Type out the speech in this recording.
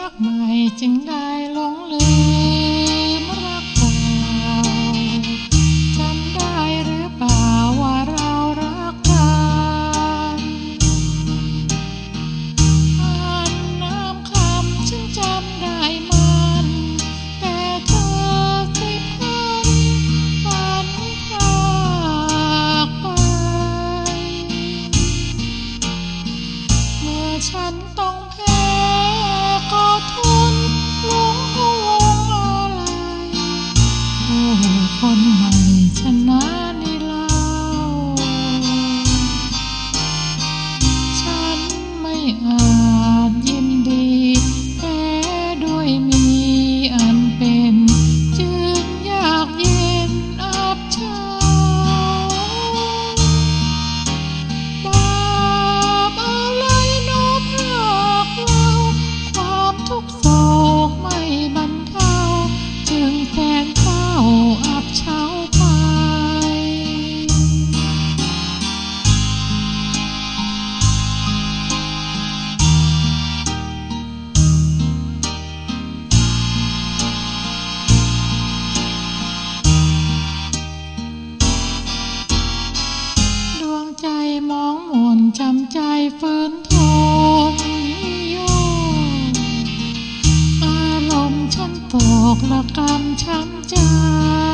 กใหม่จึงได้หลงลืมรักเก่าจำได้หรือเปล่าว่าเรารักกันอ่านน้ำคำฉันจำได้มันแต่เธอที่พันพากไปเมื่อฉันต้องแพ้ก็ทนหลงพะวงอะไรโอ้คนใหม่ชนะนี่เล่าฉันไม่อาจยินดีแพ้ด้วยมีอันเป็นจึงอยากเย็นอับเฉาบาปอะไรโน้พรากเราความทุกข์โศกไม่บรรเทาจึงแสนเศร้าอับเฉาไปดวงใจมองมนจำใจฝืนทนโยอารมณ์ฉันตกละกำช้ำใจ